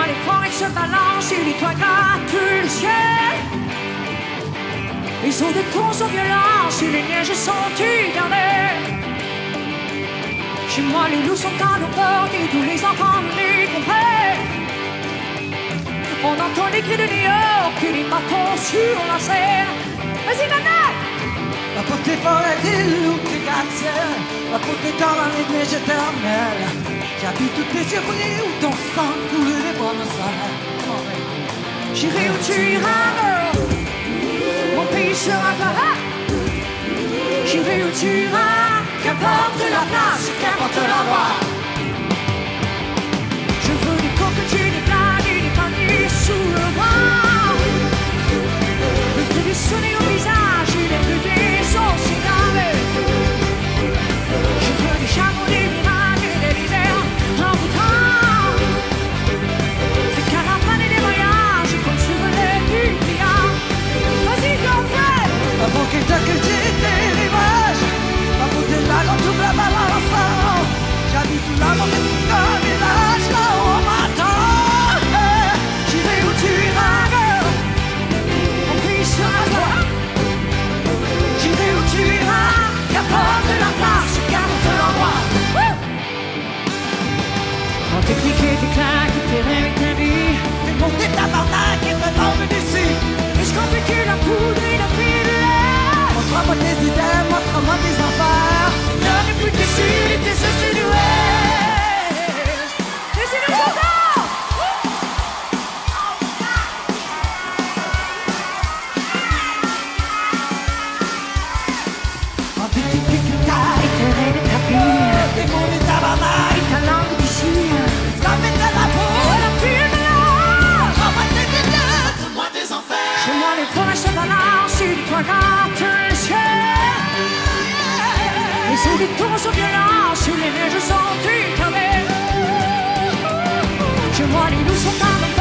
les forêts se balancent et les toits grattent le ciel. Les eaux de ton sont violents et les neiges sont éternelles. Chez moi les loups sont à nos portes et tous les enfants les comprennent. On entend les cris de New York et les bateaux sur la Seine. Vas-y maintenant! Va pour tes forêts, tes loups, tes gratte-ciels. Va pour tes temps dans les neiges éternelles. J'habite toutes les yeux brillés où ton sang coule les bras me serrent. J'irai où tu iras, girl. Mon pays sera ta. J'irai où tu iras. Qu'importe la place, qu'importe l'endroit. Je veux des cocotiers, des blagues et des paniers sous le bras. Le feu du soleil au visage et les plus des os égarés. Je veux des chameaux, des mirages et des déserts envoûtants. Des caravanes et des voyages comme sur les Lybiens. Vas-y, girlfriend! Va pour que t'as que des rivages. Va pour tes lacs en tout la balance. J'habite tout là dans un village là où on m'attend. J'irai où tu iras, girl. Mon pays sera toi. J'irai où tu iras. Qu'importe la place, qu'importe l'endroit. Quand tes clics et tes claques, tes rêves et ta vie, T'es monté tabarnak et me tombe d'ici. est-ce qu'on peut que la poudre et la pile? Montre-moi tes idées, montre-moi tes affaires. Y'en a plus que des sud et des est et du ouest. Des îles au nord. En tes clics et tailles. Et tes rêves et ta vie, T'es monté tabarnak. et ta langue d'ici. Ça met de la peau. La pile de l'or. Montre-moi tes idées, montre-moi tes affaires. Chez moi les forêts se balancent et les toits grattent le ciel. Les eaux des tours sont violentes et les neiges sont éternelles. Chez moi les loups sont à